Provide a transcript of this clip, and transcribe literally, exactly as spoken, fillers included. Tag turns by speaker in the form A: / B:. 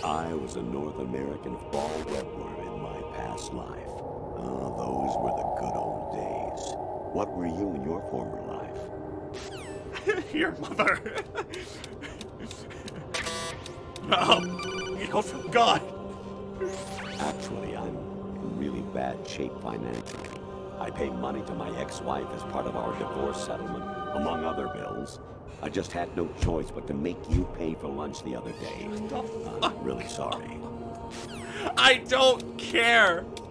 A: I was a North American fall webworm in my past life. Oh, those were the good old days. What were you in your former life?
B: Your mother. Um, you also God.
A: Actually, I'm in really bad shape financially. I pay money to my ex-wife as part of our divorce settlement, among other bills. I just had no choice but to make you pay for lunch the other day. I'm really sorry.
B: I don't care.